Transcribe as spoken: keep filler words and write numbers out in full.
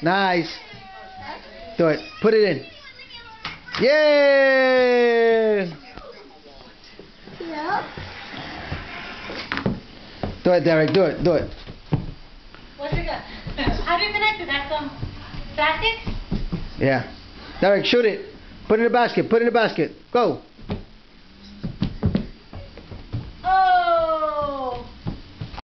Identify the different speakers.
Speaker 1: Nice. Do it. Put it in. Yay!
Speaker 2: Yep.
Speaker 1: Do it, Derek. Do it. Do it.
Speaker 3: What's it got? How do you connect it? That's some plastic?
Speaker 1: Yeah. Derek, shoot it. Put it in the basket. Put it in the basket. Go.